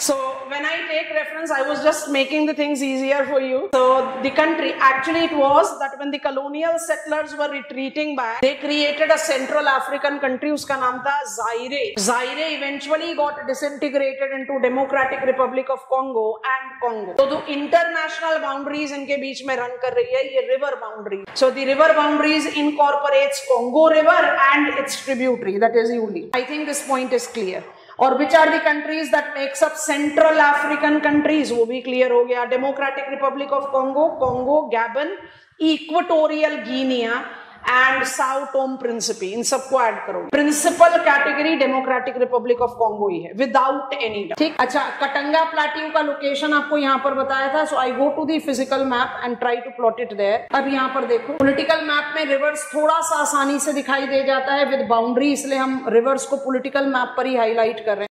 So when I take reference, I was just making the things easier for you. So the country, actually it was that when the colonial settlers were retreating back, they created a Central African country, uska naam tha Zaire. Zaire eventually got disintegrated into Democratic Republic of Congo and Congo. So the international boundaries इनके बीच में run कर रही है ये river boundary. So the river boundaries incorporates Congo River and its tributary, that is Uli. I think this point is clear. और which are the countries that makes up Central African countries, वो भी clear हो गया. Democratic Republic of Congo, Congo, Gabon, Equatorial Guinea and Sao Tome Principe. इन सबको add करो. Principal category democratic republic of Congo ही है without any doubt. ठीक. अच्छा, कटंगा प्लेट्यू का लोकेशन आपको यहाँ पर बताया था. So I go to the physical map and try to plot it there. अब यहाँ पर देखो, पॉलिटिकल मैप में रिवर्स थोड़ा सा आसानी से दिखाई दे जाता है विद बाउंड्री, इसलिए हम रिवर्स को पॉलिटिकल मैप पर ही हाईलाइट कर रहे हैं.